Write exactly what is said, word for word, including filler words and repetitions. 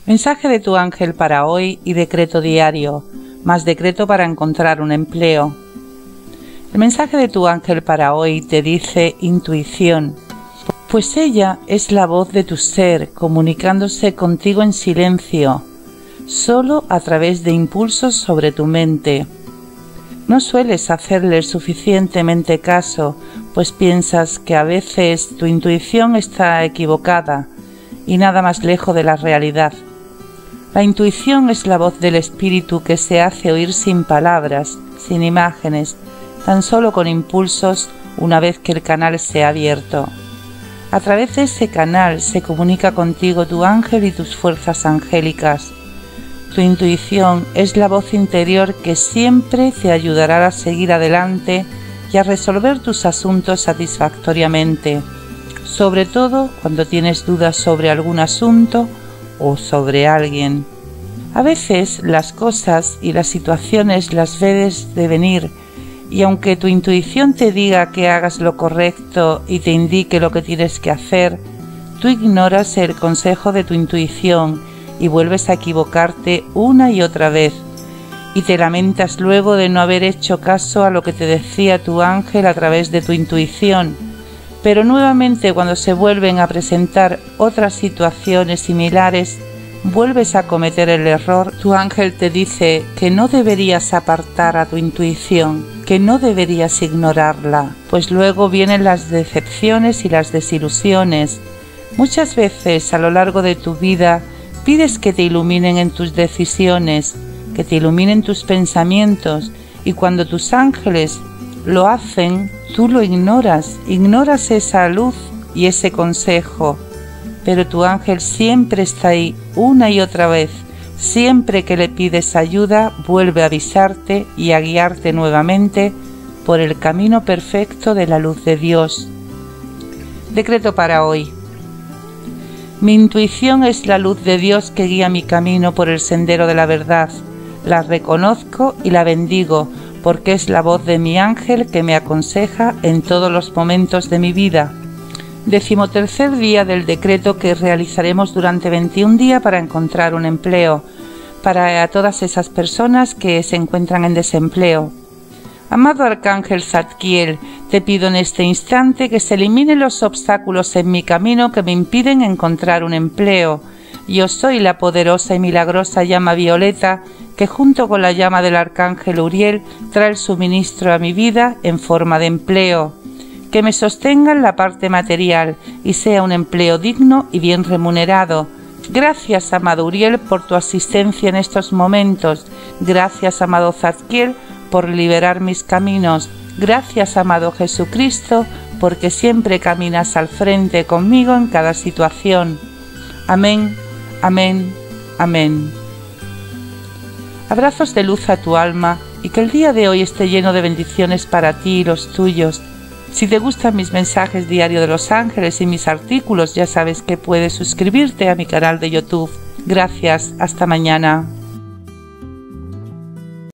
Mensaje de tu ángel para hoy y decreto diario, más decreto para encontrar un empleo. El mensaje de tu ángel para hoy te dice intuición, pues ella es la voz de tu ser comunicándose contigo en silencio, solo a través de impulsos sobre tu mente. No sueles hacerle suficientemente caso, pues piensas que a veces tu intuición está equivocada y nada más lejos de la realidad. La intuición es la voz del espíritu que se hace oír sin palabras, sin imágenes, tan solo con impulsos una vez que el canal se ha abierto. A través de ese canal se comunica contigo tu ángel y tus fuerzas angélicas. Tu intuición es la voz interior que siempre te ayudará a seguir adelante y a resolver tus asuntos satisfactoriamente, sobre todo cuando tienes dudas sobre algún asunto o sobre alguien. A veces las cosas y las situaciones las ves de venir y aunque tu intuición te diga que hagas lo correcto y te indique lo que tienes que hacer, tú ignoras el consejo de tu intuición y vuelves a equivocarte una y otra vez y te lamentas luego de no haber hecho caso a lo que te decía tu ángel a través de tu intuición. Pero nuevamente cuando se vuelven a presentar otras situaciones similares, vuelves a cometer el error. Tu ángel te dice que no deberías apartar a tu intuición, que no deberías ignorarla, pues luego vienen las decepciones y las desilusiones. Muchas veces a lo largo de tu vida pides que te iluminen en tus decisiones, que te iluminen tus pensamientos, y cuando tus ángeles lo hacen, tú lo ignoras, ignoras esa luz y ese consejo, pero tu ángel siempre está ahí una y otra vez. Siempre que le pides ayuda, vuelve a avisarte y a guiarte nuevamente por el camino perfecto de la luz de Dios. Decreto para hoy. Mi intuición es la luz de Dios que guía mi camino por el sendero de la verdad. La reconozco y la bendigo, porque es la voz de mi ángel que me aconseja en todos los momentos de mi vida. Decimotercer día del decreto que realizaremos durante veintiún días para encontrar un empleo, para todas esas personas que se encuentran en desempleo. Amado Arcángel Zadkiel, te pido en este instante que se eliminen los obstáculos en mi camino que me impiden encontrar un empleo. Yo soy la poderosa y milagrosa llama violeta que junto con la llama del Arcángel Uriel trae el suministro a mi vida en forma de empleo, que me sostenga en la parte material y sea un empleo digno y bien remunerado. Gracias, amado Uriel, por tu asistencia en estos momentos. Gracias, amado Zadkiel, por liberar mis caminos. Gracias, amado Jesucristo, porque siempre caminas al frente conmigo en cada situación. Amén, amén, amén. Abrazos de luz a tu alma y que el día de hoy esté lleno de bendiciones para ti y los tuyos. Si te gustan mis mensajes diarios de los ángeles y mis artículos, ya sabes que puedes suscribirte a mi canal de YouTube. Gracias, hasta mañana.